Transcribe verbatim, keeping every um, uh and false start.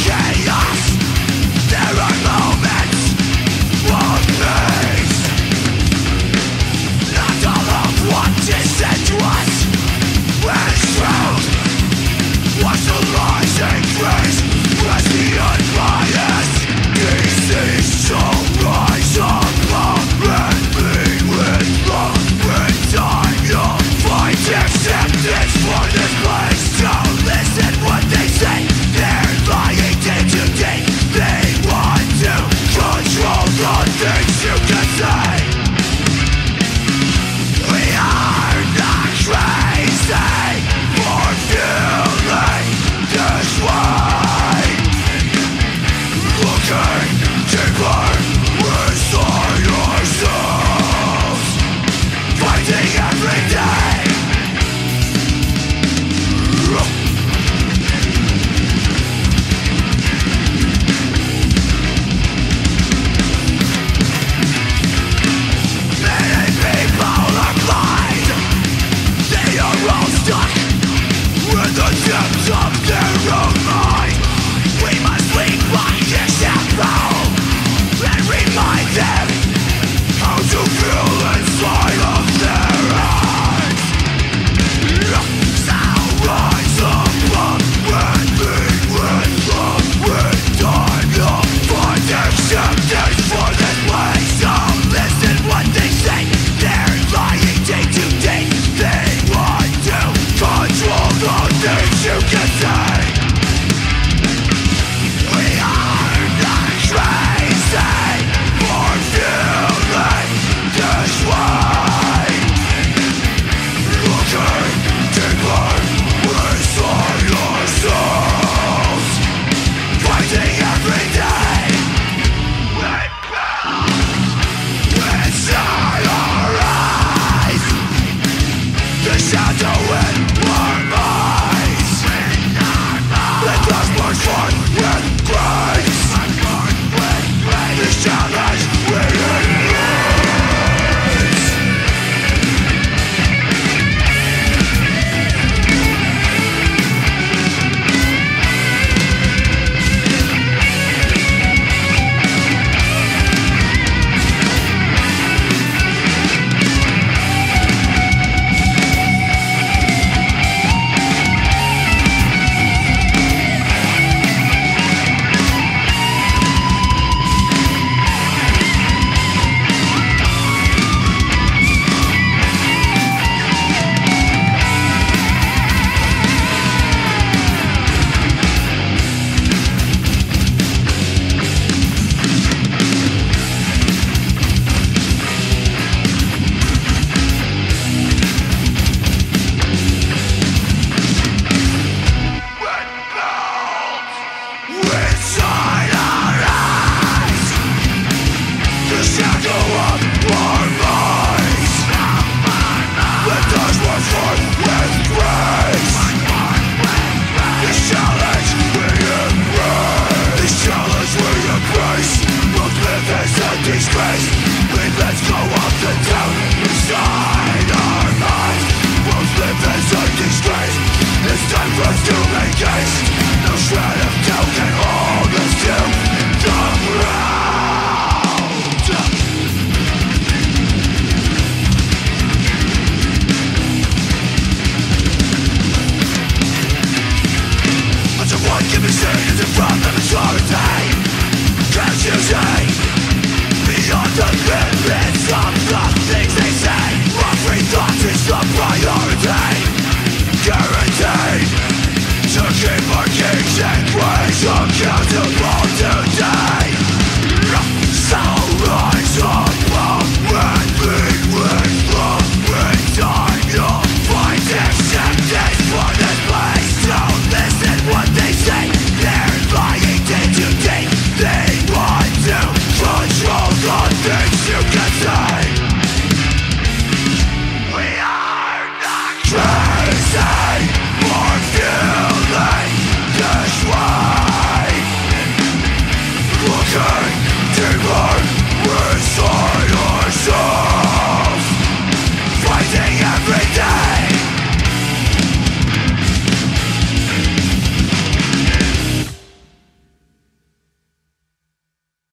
chaos. There are moments of peace. Not all of what is said to us is true. Watch the lies increase as the unbiased disease shall rise above and be with love. In time you'll find acceptance for this place. Don't listen what they say, they're lying day to day. They want to control the things you can say. We are not crazy for feeling this way. Looking deeper inside ourselves, fighting every day. Many people are blind. They are all stuck in the depths of their own mind. We must lead by example and remind them how to feel inside of their eyes. So rise above and be with love. With time you'll find acceptance for this place. Don't listen what they say, they're lying day to day. They want to control the things you can say. We are not crazy for feeling this way. Looking deeper inside ourselves, fighting every day. Inside our eyes, the shadow in our minds. Let us march forth with grace. This challenge we embrace. Inside our eyes, the shadow of our minds. Let us march forth with grace. This challenge we embrace. This challenge we embrace. Won't live as a disgrace. We let's go up the town inside our minds. Won't live as a disgrace. It's time for us to make haste. No shred of doubt can hold us to the ground. Much of what can be seen is in front of authority. Can't you see? Beyond the limits of the things they say, every thought is the priority. Guaranteed to keep our kings and queens accountable today. So rise up.